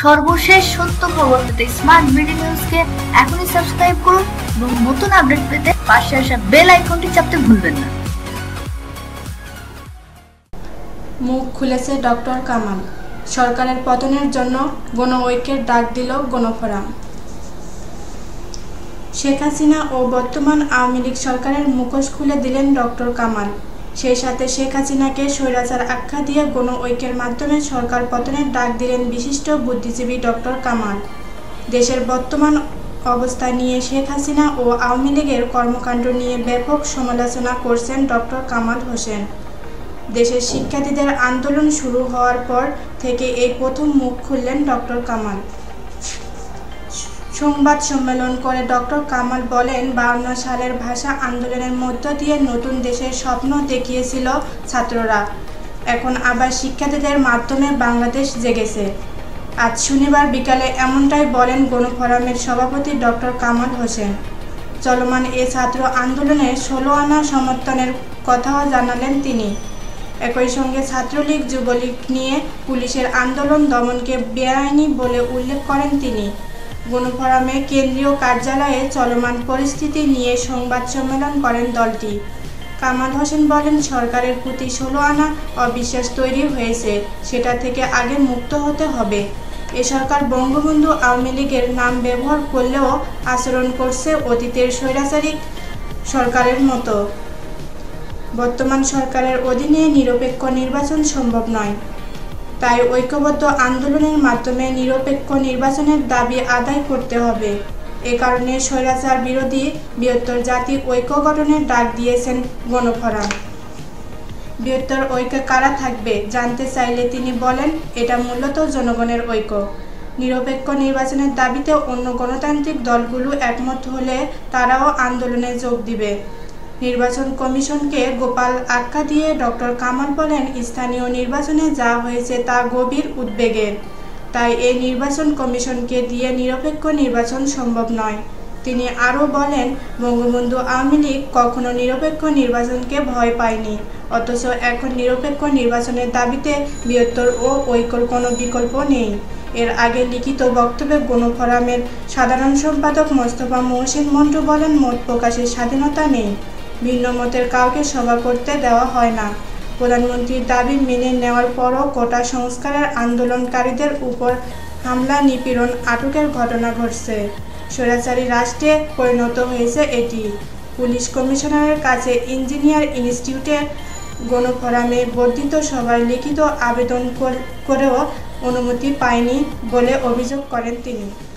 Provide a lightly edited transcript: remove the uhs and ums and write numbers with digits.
সর্বশেষ সত্য খবর পেতে স্মার্ট বিডি নিউজকে এখনই সাবস্ক্রাইব করুন এবং নতুন আপডেট পেতে পাশে আসা বেল আইকনটি চাপতে ভুলবেন না। মুখ খুলেছে ডক্টর কামাল। সরকারের পতনের জন্য গণঐক্যের ডাক দিল গণফোরাম। শেখ হাসিনা ও বর্তমান আওয়ামী লীগ সরকারের মুখোশ খুলে দিলেন ডক্টর কামাল। সেই সাথে শেখ হাসিনাকে স্বৈরাচার আখ্যা দিয়ে গণঐক্যের মাধ্যমে সরকার পতনের ডাক দিলেন বিশিষ্ট বুদ্ধিজীবী ডক্টর কামাল। দেশের বর্তমান অবস্থা নিয়ে শেখ হাসিনা ও আওয়ামী লীগের কর্মকাণ্ড নিয়ে ব্যাপক সমালোচনা করছেন ডক্টর কামাল হোসেন। দেশের শিক্ষার্থীদের আন্দোলন শুরু হওয়ার পর থেকে এই প্রথম মুখ খুললেন ডক্টর কামাল। সংবাদ সম্মেলন করে ডক্টর কামাল বলেন, 52 সালের ভাষা আন্দোলনের মধ্য দিয়ে নতুন দেশের স্বপ্ন দেখিয়েছিল ছাত্ররা। এখন আবার শিক্ষার্থীদের মাধ্যমে বাংলাদেশ জেগেছে। আজ শনিবার বিকালে এমনটাই বলেন গণফোরামের সভাপতি ডক্টর কামাল হোসেন। চলমান এ ছাত্র আন্দোলনের 16 আনা সমর্থনের কথাও জানালেন তিনি। একই সঙ্গে ছাত্রলীগ যুবলীগ নিয়ে পুলিশের আন্দোলন দমনকে বেআইনি বলে উল্লেখ করেন তিনি। গণফোরামে কেন্দ্রীয় কার্যালয়ে চলমান পরিস্থিতি নিয়ে সংবাদ সম্মেলন করেন দলটি। কামাল হোসেন বলেন, সরকারের প্রতি 16 আনা অবিশ্বাস তৈরি হয়েছে, সেটা থেকে আগে মুক্ত হতে হবে। এ সরকার বঙ্গবন্ধু আওয়ামী লীগের নাম ব্যবহার করলেও আচরণ করছে অতীতের স্বৈরাচারী সরকারের মতো। বর্তমান সরকারের অধীনে নিরপেক্ষ নির্বাচন সম্ভব নয়। তাই ঐক্যবদ্ধ আন্দোলনের মাধ্যমে নিরপেক্ষ নির্বাচনের দাবি আদায় করতে হবে। এ কারণে স্বৈরাচার বিরোধী বৃহত্তর জাতি ঐক্য গঠনের ডাক দিয়েছেন গণফোরাম। বৃহত্তর ঐক্য কারা থাকবে জানতে চাইলে তিনি বলেন, এটা মূলত জনগণের ঐক্য। নিরপেক্ষ নির্বাচনের দাবিতে অন্য গণতান্ত্রিক দলগুলো একমত হলে তারাও আন্দোলনে যোগ দিবে। নির্বাচন কমিশনকে গোপাল আখ্যা দিয়ে ডক্টর কামাল বলেন, স্থানীয় নির্বাচনে যা হয়েছে তা গভীর উদ্বেগের। তাই এই নির্বাচন কমিশনকে দিয়ে নিরপেক্ষ নির্বাচন সম্ভব নয়। তিনি আরও বলেন, বঙ্গবন্ধু আওয়ামী লীগ কখনো নিরপেক্ষ নির্বাচনকে ভয় পায়নি, অথচ এখন নিরপেক্ষ নির্বাচনের দাবিতে বৃহত্তর ও ঐক্যর কোনো বিকল্প নেই। এর আগে লিখিত বক্তব্যে গণফোরামের সাধারণ সম্পাদক মোস্তফা মহসিন মন্টু বলেন, মত প্রকাশের স্বাধীনতা নেই, ভিন্ন মতের কাউকে সভা করতে দেওয়া হয় না। প্রধানমন্ত্রীর দাবি মেনে নেওয়ার পরও কোটা সংস্কারের আন্দোলনকারীদের উপর হামলা, নিপীড়ন, আটকের ঘটনা ঘটছে। স্বৈরাচারী রাষ্ট্রে পরিণত হয়েছে এটি। পুলিশ কমিশনারের কাছে ইঞ্জিনিয়ার ইনস্টিটিউটে গণফোরামে বর্ধিত সভায় লিখিত আবেদন করেও অনুমতি পায়নি বলে অভিযোগ করেন তিনি।